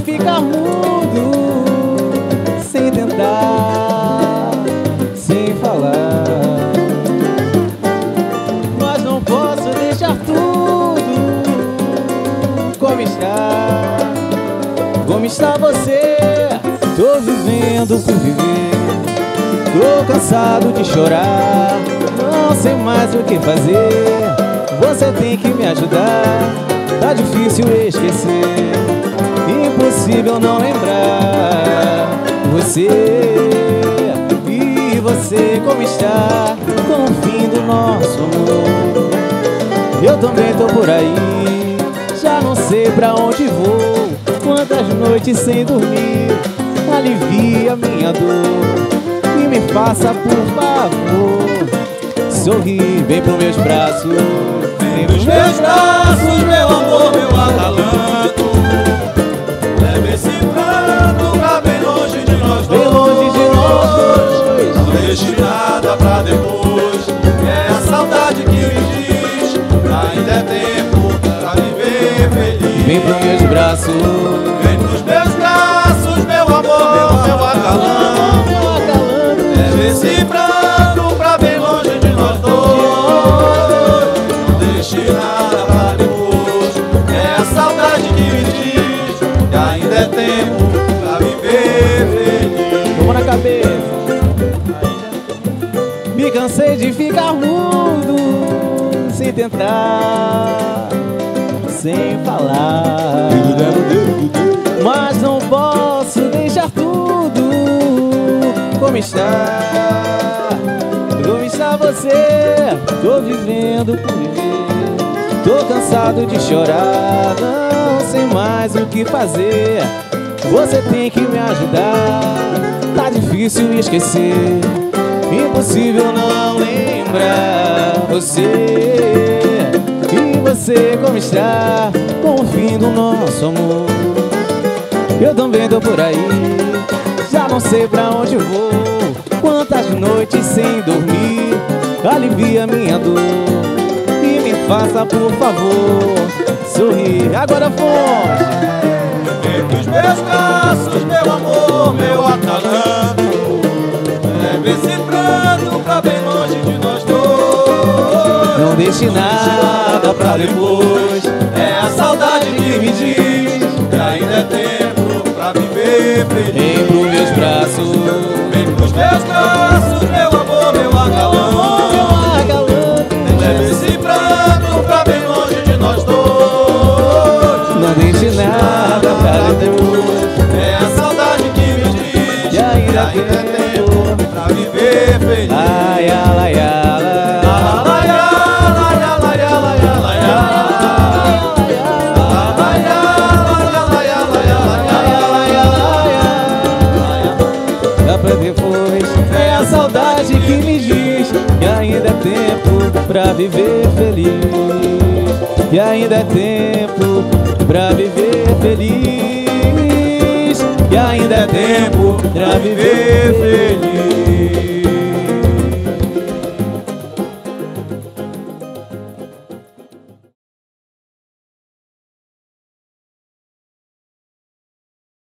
ficar mudo, sem tentar, sem falar. Mas não posso deixar tudo como está. Como está você? Tô vivendo por viver. Tô cansado de chorar, não sei mais o que fazer. Você tem que me ajudar. Tá difícil esquecer, impossível não lembrar você. E você como está com o fim do nosso amor? Eu também tô por aí, já não sei pra onde vou. Quantas noites sem dormir, alivia minha dor e me faça por favor sorrir. Vem pros meus braços, vem nos meus braços, meu amor, meu acalanto. Leve esse pranto pra bem longe de nós dois. Bem longe de nós dois. Não deixe nada pra depois. É a saudade que me diz ainda é tempo pra viver feliz. Vem pros meus braços, vem nos meus braços, meu amor, meu acalanto. Leve esse pranto pra bem longe de nós dois. Não deixe nada pra depois. É a saudade que me diz que ainda é tempo pra viver feliz. vamos na cabeça. Me cansei de ficar mudo, sem tentar, sem falar. Mas não posso deixar tudo como está. Como está você? Tô vivendo por viver. Tô cansado de chorar, não sei mais o que fazer. Você tem que me ajudar. Tá difícil esquecer, impossível não lembrar você. E você como está com o fim do nosso amor? Eu também tô por aí, já não sei pra onde vou. Quantas noites sem dormir, alivia minha dor e me faça por favor sorrir. Agora forte. Vem pros meus braços, meu amor, meu acalanto. Leve esse pranto pra bem longe de nós dois. Não deixe nada pra depois. É a saudade que me diz que ainda é tempo pra viver feliz. Vem pros meus braços, vem pros meus braços, meu amor, meu acalanto. Leve esse pranto pra bem longe de nós dois. Não deixe nada pra depois. É a saudade que me diz que ainda é tempo pra viver feliz. Ai, ala, ala. Depois é a saudade que me diz que ainda é tempo pra viver feliz. Que ainda é tempo pra viver feliz. Que ainda é tempo pra viver feliz.